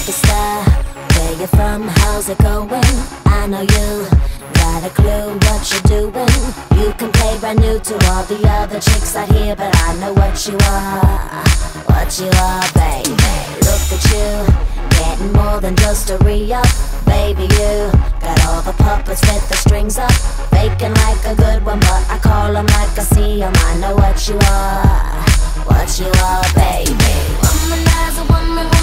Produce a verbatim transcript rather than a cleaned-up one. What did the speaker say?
superstar. Where you from? How's it going? I know you got a clue what you're doing. You can play brand new to all the other chicks out here, but I know what you are, what you are, baby. Look at you, getting more than just a re-up. Baby, you got all the puppets with the strings up, faking like a good one, but I call them like I see them. I know what you are, what you are, baby. Womanizer, woman,